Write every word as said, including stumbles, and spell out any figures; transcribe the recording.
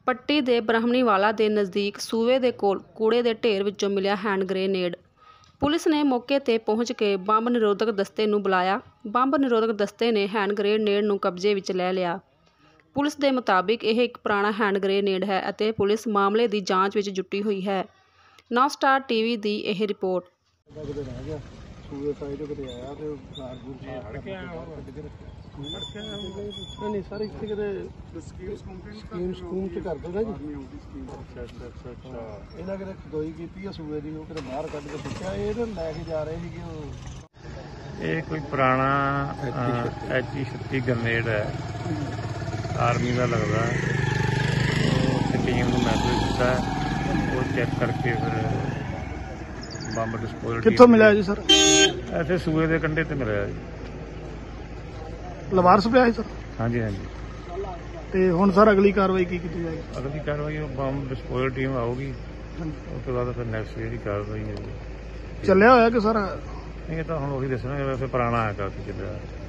ਪੱਟੀ ਦੇ ਬ੍ਰਾਹਮਣੀਵਾਲਾ ਦੇ ਨਜ਼ਦੀਕ ਸੂਏ ਦੇ ਕੋਲ ਕੂੜੇ ਦੇ ਢੇਰ ਵਿੱਚੋਂ ਮਿਲਿਆ ਹੈਂਡ ਗ੍ਰੇਨੇਡ। ਪੁਲਿਸ ਨੇ ਮੌਕੇ 'ਤੇ ਪਹੁੰਚ ਕੇ ਬੰਬ ਨਿਰੋਧਕ ਦਸਤੇ ਨੂੰ ਬੁਲਾਇਆ। ਬੰਬ ਨਿਰੋਧਕ ਦਸਤੇ ਨੇ ਹੈਂਡ ਗ੍ਰੇਨੇਡ ਨੂੰ ਕਬਜ਼ੇ ਵਿੱਚ ਲੈ ਲਿਆ। ਪੁਲਿਸ ਦੇ ਮੁਤਾਬਿਕ ਇਹ ਇੱਕ ਪੁਰਾਣਾ ਹੈਂਡ ਗ੍ਰੇਨੇਡ ਹੈ ਅਤੇ ਪੁਲਿਸ ਮਾਮਲੇ ਦੀ ਜਾਂਚ ਵਿੱਚ ਜੁਟੀ ਹੋਈ ਹੈ। ਨੌ ਸਟਾਰ ਟੀਵੀ ਦੀ ਇਹ ਰਿਪੋਰਟ। नहीं सर इतने कितने स्कीम स्कूम च करते ना जी। इन्हें कितने खदोई की सूबे की वो कितने बाहर कट के सुट्या ये लैके जा रहे थे। ये कोई पुराना एच ई छत्ती ग्रेनेड है, आर्मी का लगता है। टीम को मैसेज दिता है, वो चेक करके फिर बंब डिस्पोजल कित्थों मिला जी सर? ऐसे सूए के कंढे ते मिला जी। लवारस पे आए सर? हाँ जी हाँ जी। ਤੇ ਹੁਣ ਸਰ ਅਗਲੀ ਕਾਰਵਾਈ ਕੀ ਕੀਤੀ ਜਾਏਗੀ? अगली कार्रवाई बंब डिस्पोजल टीम आऊगी, उसके बाद फिर नैक्सट ਜਿਹੜੀ कार्रवाई होगी। ਚੱਲਿਆ ਹੋਇਆ ਕਿ ਸਰ? नहीं ये तो हम वही दसना, वैसे पुराना है काफी चलिया।